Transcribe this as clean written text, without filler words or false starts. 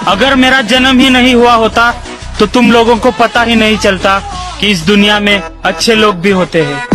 अगर मेरा जन्म ही नहीं हुआ होता तो तुम लोगों को पता ही नहीं चलता कि इस दुनिया में अच्छे लोग भी होते हैं।